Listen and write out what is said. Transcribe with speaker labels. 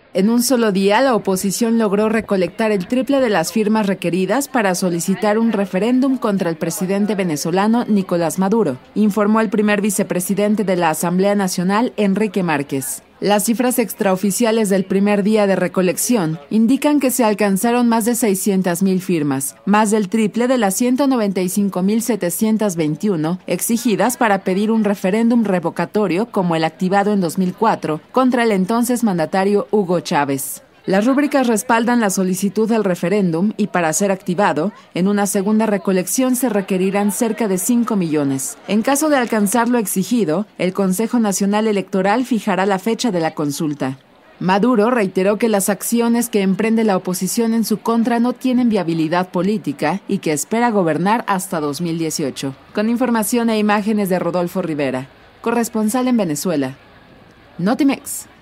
Speaker 1: En un solo día, la oposición logró recolectar el triple de las firmas requeridas para solicitar un referéndum contra el presidente venezolano Nicolás Maduro, informó el primer vicepresidente de la Asamblea Nacional, Enrique Márquez. Las cifras extraoficiales del primer día de recolección indican que se alcanzaron más de 600,000 firmas, más del triple de las 195,721 exigidas para pedir un referéndum revocatorio como el activado en 2004 contra el entonces mandatario Hugo Chávez. Las rúbricas respaldan la solicitud del referéndum y para ser activado, en una segunda recolección se requerirán cerca de 5 millones. En caso de alcanzar lo exigido, el Consejo Nacional Electoral fijará la fecha de la consulta. Maduro reiteró que las acciones que emprende la oposición en su contra no tienen viabilidad política y que espera gobernar hasta 2018. Con información e imágenes de Rodolfo Rivera, corresponsal en Venezuela. Notimex.